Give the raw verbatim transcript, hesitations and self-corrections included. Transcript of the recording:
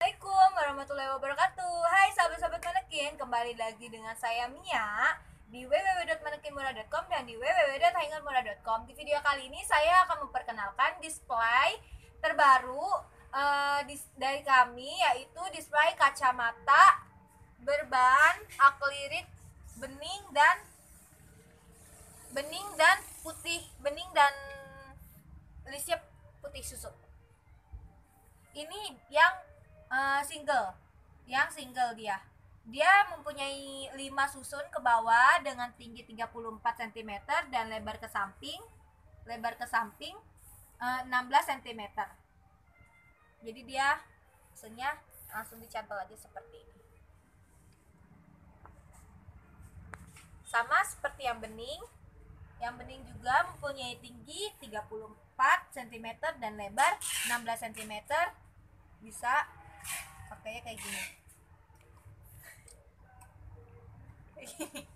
Assalamualaikum warahmatullahi wabarakatuh. Hai sahabat-sahabat manekin, kembali lagi dengan saya Mia di w w w dot manekinmurah dot com dan di w w w dot hainganmurah dot com. Di video kali ini saya akan memperkenalkan display terbaru uh, dis dari kami, yaitu display kacamata berbahan akrilik bening dan bening dan putih, bening dan listnya putih susu. Ini yang uh, single, yang single dia. Dia mempunyai lima susun ke bawah dengan tinggi tiga puluh empat sentimeter dan lebar ke samping, lebar ke samping uh, enam belas sentimeter. Jadi dia susunnya langsung dicantol aja seperti ini. Sama seperti yang bening. Yang bening juga mempunyai tinggi tiga puluh empat sentimeter dan lebar enam belas sentimeter. Bisa pakainya kayak gini.